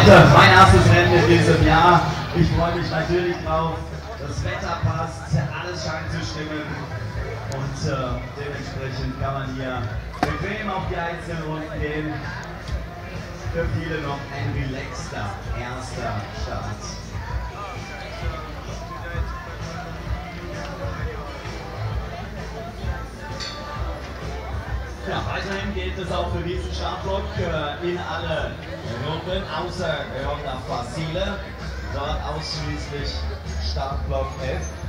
heute mein erstes Rennen in diesem Jahr. Ich freue mich natürlich drauf. Das Wetter passt, alles scheint zu stimmen. Und dementsprechend kann man hier bequem auf die einzelnen Runden gehen. Für viele noch ein relaxter erster Start. Ja, weiterhin geht es auch für diesen Startblock in alle Runden, außer Ronda Facile. Dort ausschließlich Startblock F.